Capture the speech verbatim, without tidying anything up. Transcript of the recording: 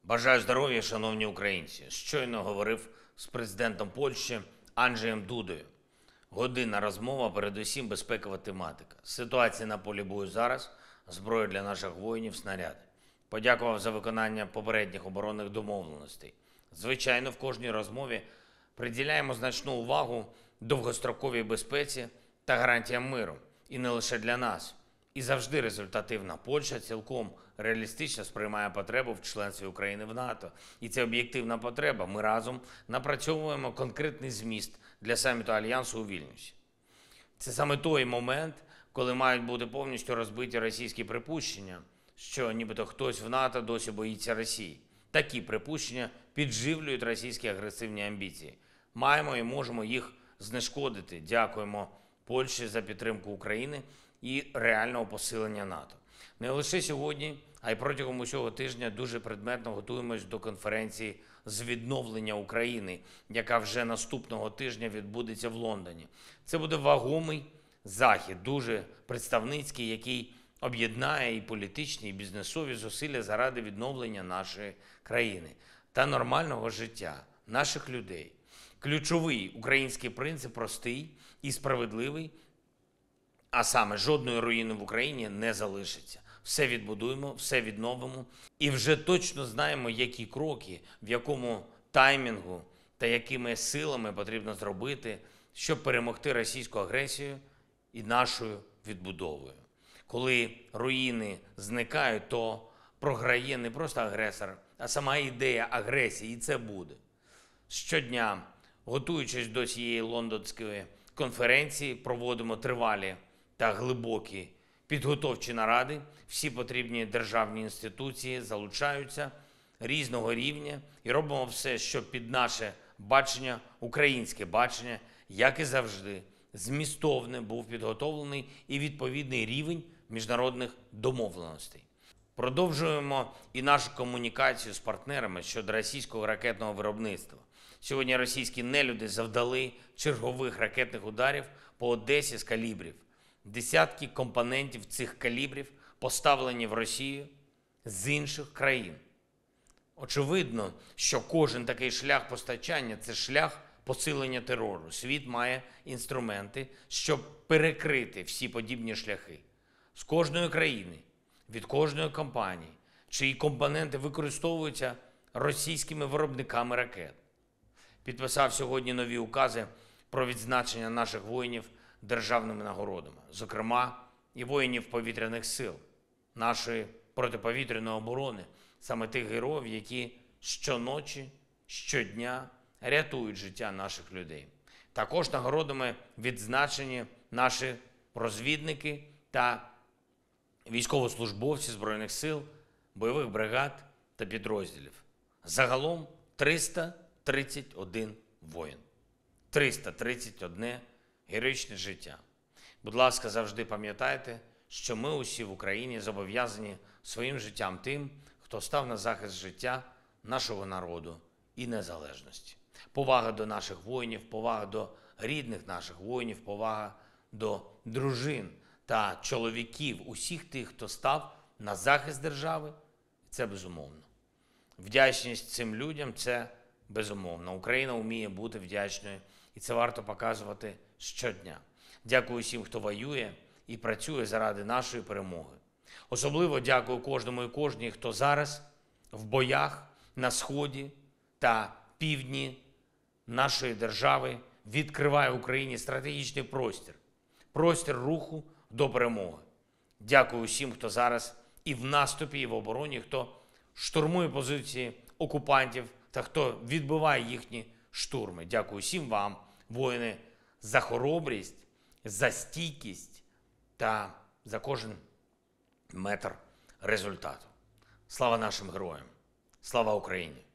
Бажаю здоров'я, шановні українці. Щойно говорив з президентом Польщі Анджеєм Дудою. Годинна розмова, передусім безпекова тематика. Ситуація на полі бою зараз, зброя для наших воїнів, снаряди. Подякував за виконання попередніх оборонних домовленостей. Звичайно, в кожній розмові приділяємо значну увагу довгостроковій безпеці та гарантіям миру. І не лише для нас. І завжди результативна Польща цілком реалістично сприймає потребу в членстві України в НАТО. І це об'єктивна потреба. Ми разом напрацьовуємо конкретний зміст для саміту Альянсу у Вільнюсі. Це саме той момент, коли мають бути повністю розбиті російські припущення, що нібито хтось в НАТО досі боїться Росії. Такі припущення підживлюють російські агресивні амбіції. Маємо і можемо їх знешкодити. Дякуємо Польщі за підтримку України і реального посилення НАТО. Не лише сьогодні, а й протягом усього тижня дуже предметно готуємось до конференції з відновлення України, яка вже наступного тижня відбудеться в Лондоні. Це буде вагомий захід, дуже представницький, який об'єднає і політичні, і бізнесові зусилля заради відновлення нашої країни та нормального життя наших людей. Ключовий український принцип простий і справедливий, а саме жодної руїни в Україні не залишиться. Все відбудуємо, все відновимо і вже точно знаємо, які кроки, в якому таймінгу та якими силами потрібно зробити, щоб перемогти російську агресію і нашою відбудовою. Коли руїни зникають, то програє не просто агресор, а сама ідея агресії, і це буде. Щодня, готуючись до цієї лондонської конференції, проводимо тривалі та глибокі підготовчі наради. Всі потрібні державні інституції залучаються різного рівня і робимо все, щоб під наше бачення, українське бачення, як і завжди, змістовне був підготовлений і відповідний рівень міжнародних домовленостей. Продовжуємо і нашу комунікацію з партнерами щодо російського ракетного виробництва. Сьогодні російські нелюди завдали чергових ракетних ударів по Одесі з калібрів. Десятки компонентів цих калібрів поставлені в Росію з інших країн. Очевидно, що кожен такий шлях постачання – це шлях посилення терору. Світ має інструменти, щоб перекрити всі подібні шляхи. З кожної країни, від кожної компанії, чиї компоненти використовуються російськими виробниками ракет. Підписав сьогодні нові укази про відзначення наших воїнів державними нагородами, зокрема і воїнів повітряних сил, нашої протиповітряної оборони, саме тих героїв, які щоночі, щодня рятують життя наших людей. Також нагородами відзначені наші розвідники та військовослужбовці Збройних сил, бойових бригад та підрозділів. Загалом триста тридцять один воїн. триста тридцять одне героїчне життя. Будь ласка, завжди пам'ятайте, що ми усі в Україні зобов'язані своїм життям тим, хто став на захист життя нашого народу і незалежності. Повага до наших воїнів, повага до рідних наших воїнів, повага до дружин та чоловіків, усіх тих, хто став на захист держави, це безумовно. Вдячність цим людям – це безумовно. Україна вміє бути вдячною, і це варто показувати щодня. Дякую всім, хто воює і працює заради нашої перемоги. Особливо дякую кожному і кожній, хто зараз в боях на сході та півдні нашої держави відкриває Україні стратегічний простір, простір руху до перемоги. Дякую всім, хто зараз і в наступі, і в обороні, хто штурмує позиції окупантів та хто відбиває їхні штурми. Дякую всім вам, воїни, за хоробрість, за стійкість та за кожен метр результату. Слава нашим героям! Слава Україні!